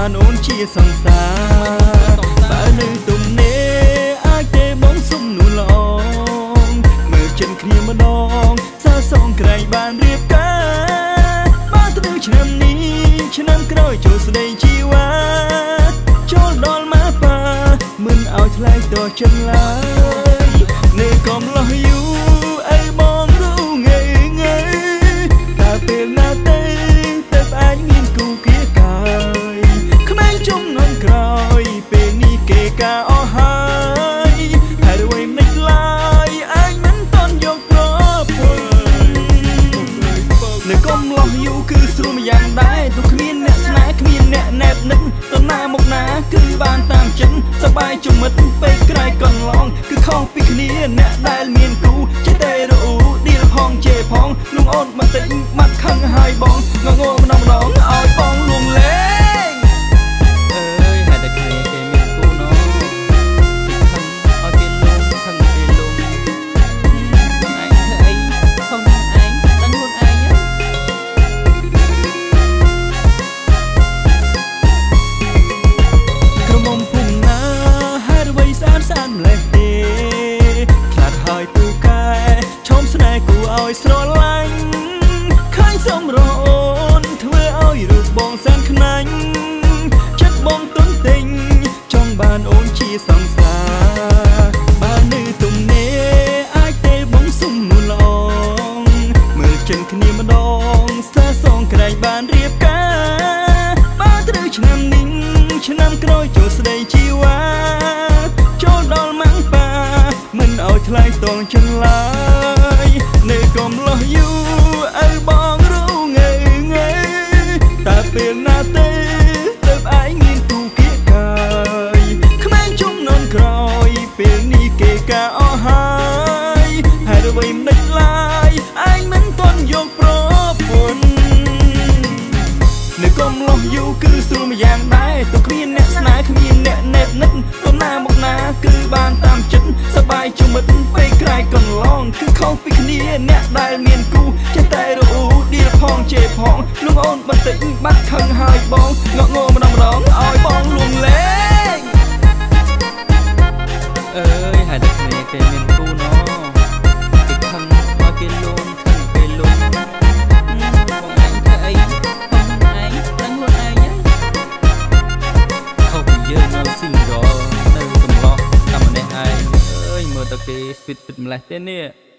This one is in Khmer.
បានអូនជាសង្សារបើនៅទំនេរអាចទេបងសុំនួនល្អមើលចិនគ្នាម្ដងសាសងក្រែងបានរៀបការបានទៅឆ្នាំនេះឆ្នាំក្រោយចូលស្ដីជីវ៉ាចូលដល់មកប៉ាមិនឲ្យថ្លៃតចិនឡើយនៅកំឡោះយូរអីបងรู้ងើងើតើពេលណាទៅអាចមានគូគៀកាយក្មេងជំនាន់ក្រោយពេលនេះគេការអស់ហើយហើយអ្វីមិនឡាយអញមិនតន់យកប្រពន្ធនៅកំឡោះយូរគឺស្រួលម្យ៉ាងដែរទោះគ្មានអ្នកស្នេហ៍គ្មានអ្នកណែបនឹកទៅណាមកណាគឺបានតាមចិត្តសប្បាយជមិត្តពេកក្រៃកន្លងគឺខុសពីគ្នាអ្នកដែលមានគូចេះតែរអ៊ូឌីលផងជេផងលងអូនបន្តិចបាត់ខឹងហើយបងងងម្ដងឲ្យបងលួងលេងអើយហេតុតែគ្នាគេមានគូណោខឹងឲ្យគេលងខឹងគេលងឯងធ្វើអីខំឯងដឹងខ្លួនឯងក្រុមមុំភូមិណាហេតុអ្វីស្អាតស្អាតម្លេះទេខ្លាចហើយទូកែឈោមស្នេហ៍គូឲ្យស្រឡាញ់ឃើញសំរអូនធ្វើឲ្យរូបបងសែនខ្នាញ់ចិត្តបងទុនទិញចង់បានអូនជាសង្សារបើនៅទំនេរអាចទេបងសុំនួនល្អមើលចិនគ្នាម្ដងសាសងក្រែងបានរៀបការបើត្រូវឆ្នាំនេះឆ្នាំក្រោយចូលស្ដីជីវ៉ាចូលដល់ម៉ាំងប៉ាមិនឲ្យថ្លៃតងចិនឡើយនៅកំឡោះយូរឲ្យបងรู้ងើងើតើពេលណាទៅឯងមានគូគៀកាយក្មេងជំនាន់ក្រោយពេលនេះគេការអស់ហើយហើយអ្វីមិនឡាយឯងមិនតន់យកប្រពន្ធនៅកំឡោះយូរគឺស្រួលម្យ៉ាងដែរទោះគ្មានអ្នកស្នេហ៍គ្មានអ្នកណែបនឹកទៅណាមកណាគឺបានតាមចិត្តសប្បាយជមិត្តពេកក្រៃកន្លងគឺខុសពីគ្នាអ្នកដែលមានគូចេះតែរអ៊ូឌីលផងជេផងលងអូនបន្តិចបាត់ខឹងហើយបងងងម្ដងឲ្យបងលួងលេងអើយហេតុតែគ្នាគេមានគូណោគេខឹងឲ្យគេលួងខឹងគេលួងបងឯងធ្វើអីបងឯងដឹងខ្លួនឯងខុសពីយើងនៅស៊ីងហ្គលនៅកំឡោះតែម្នាក់ឯងអើយមើលទៅគេស្វីតម្លេះទេនេះ